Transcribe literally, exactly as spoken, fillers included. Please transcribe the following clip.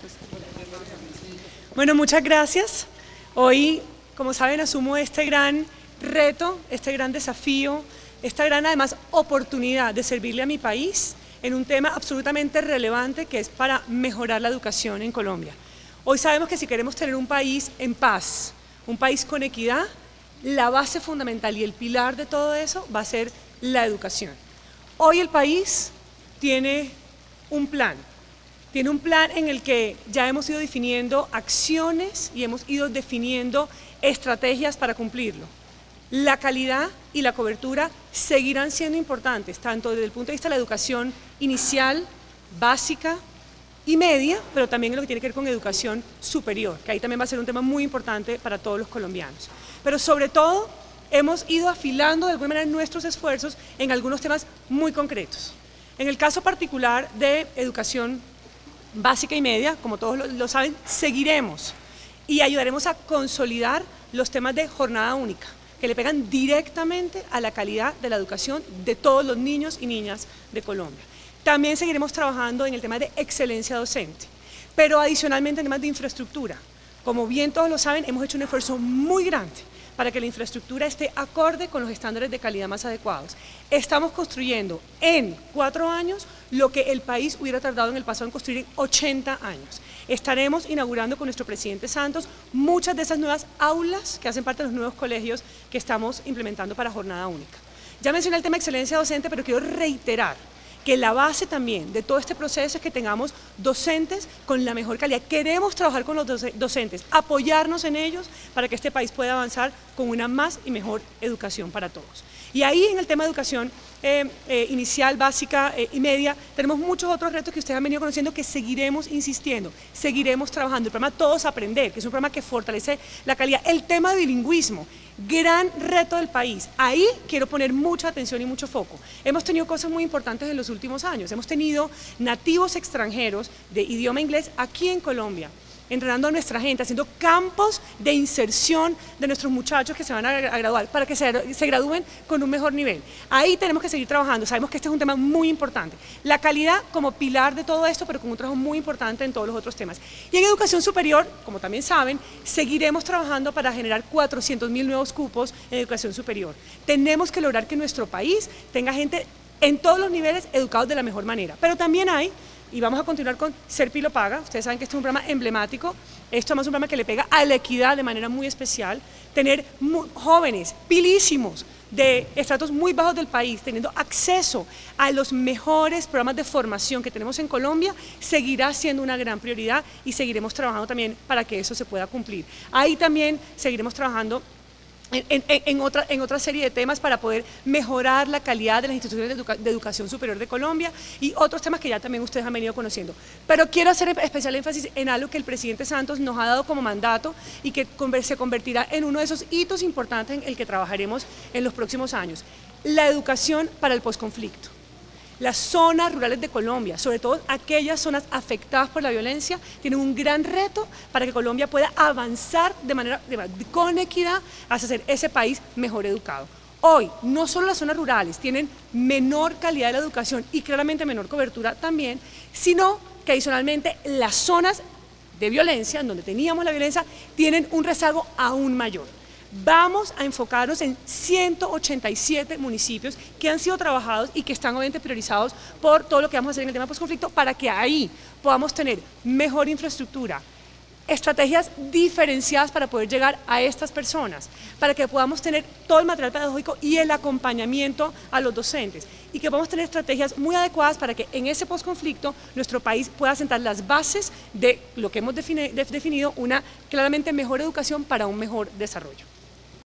Bueno, muchas gracias. Hoy, como saben, asumo este gran reto, este gran desafío, esta gran, además, oportunidad de servirle a mi país en un tema absolutamente relevante que es para mejorar la educación en Colombia. Hoy sabemos que si queremos tener un país en paz, un país con equidad, la base fundamental y el pilar de todo eso va a ser la educación. Hoy el país tiene un plan, tiene un plan en el que ya hemos ido definiendo acciones y hemos ido definiendo estrategias para cumplirlo. La calidad y la cobertura seguirán siendo importantes, tanto desde el punto de vista de la educación inicial, básica y media, pero también en lo que tiene que ver con educación superior, que ahí también va a ser un tema muy importante para todos los colombianos. Pero sobre todo, hemos ido afilando de alguna manera nuestros esfuerzos en algunos temas muy concretos. En el caso particular de educación básica y media, como todos lo, lo saben, seguiremos y ayudaremos a consolidar los temas de jornada única, que le pegan directamente a la calidad de la educación de todos los niños y niñas de Colombia. También seguiremos trabajando en el tema de excelencia docente, pero adicionalmente en temas de infraestructura. Como bien todos lo saben, hemos hecho un esfuerzo muy grande para que la infraestructura esté acorde con los estándares de calidad más adecuados. Estamos construyendo en cuatro años lo que el país hubiera tardado en el pasado en construir en ochenta años. Estaremos inaugurando con nuestro presidente Santos muchas de esas nuevas aulas que hacen parte de los nuevos colegios que estamos implementando para jornada única. Ya mencioné el tema de excelencia docente, pero quiero reiterar que la base también de todo este proceso es que tengamos docentes con la mejor calidad. Queremos trabajar con los docentes, apoyarnos en ellos para que este país pueda avanzar con una más y mejor educación para todos. Y ahí en el tema de educación eh, eh, inicial, básica eh, y media, tenemos muchos otros retos que ustedes han venido conociendo que seguiremos insistiendo, seguiremos trabajando. El programa Todos Aprender, que es un programa que fortalece la calidad. El tema de bilingüismo, gran reto del país. Ahí quiero poner mucha atención y mucho foco. Hemos tenido cosas muy importantes en los últimos años. Hemos tenido nativos extranjeros de idioma inglés aquí en Colombia, entrenando a nuestra gente, haciendo campos de inserción de nuestros muchachos que se van a graduar, para que se, se gradúen con un mejor nivel. Ahí tenemos que seguir trabajando, sabemos que este es un tema muy importante. La calidad como pilar de todo esto, pero con un trabajo muy importante en todos los otros temas. Y en educación superior, como también saben, seguiremos trabajando para generar cuatrocientos mil nuevos cupos en educación superior. Tenemos que lograr que nuestro país tenga gente en todos los niveles educados de la mejor manera, pero también hay, y vamos a continuar con Serpi lo paga. Ustedes saben que este es un programa emblemático, esto además es un programa que le pega a la equidad de manera muy especial, tener muy jóvenes, pilísimos, de estratos muy bajos del país, teniendo acceso a los mejores programas de formación que tenemos en Colombia, seguirá siendo una gran prioridad y seguiremos trabajando también para que eso se pueda cumplir. Ahí también seguiremos trabajando En, en, en, otra, en otra serie de temas para poder mejorar la calidad de las instituciones de, educa, de educación superior de Colombia y otros temas que ya también ustedes han venido conociendo. Pero quiero hacer especial énfasis en algo que el presidente Santos nos ha dado como mandato y que se convertirá en uno de esos hitos importantes en el que trabajaremos en los próximos años. La educación para el posconflicto. Las zonas rurales de Colombia, sobre todo aquellas zonas afectadas por la violencia, tienen un gran reto para que Colombia pueda avanzar de manera de, con equidad hacia ser ese país mejor educado. Hoy, no solo las zonas rurales tienen menor calidad de la educación y claramente menor cobertura también, sino que adicionalmente las zonas de violencia, en donde teníamos la violencia, tienen un rezago aún mayor. Vamos a enfocarnos en ciento ochenta y siete municipios que han sido trabajados y que están obviamente priorizados por todo lo que vamos a hacer en el tema de posconflicto para que ahí podamos tener mejor infraestructura, estrategias diferenciadas para poder llegar a estas personas, para que podamos tener todo el material pedagógico y el acompañamiento a los docentes y que podamos tener estrategias muy adecuadas para que en ese posconflicto nuestro país pueda sentar las bases de lo que hemos defini- definido, una claramente mejor educación para un mejor desarrollo.